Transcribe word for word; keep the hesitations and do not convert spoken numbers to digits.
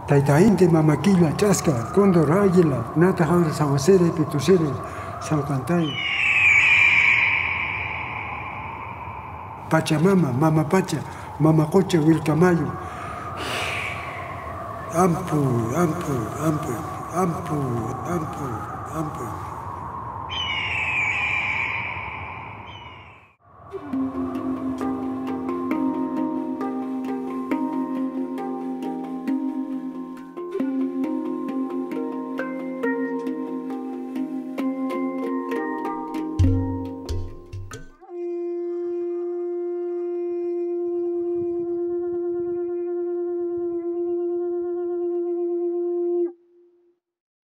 Tayta inti mamaquilla, chasca, cóndor, águila, nata jaura, sahuacere, pitucere, saucantay. Pachamama, mama pacha, mama coche, wilcamayo. Ampu, ampu, ampu, ampu, ampu, ampu.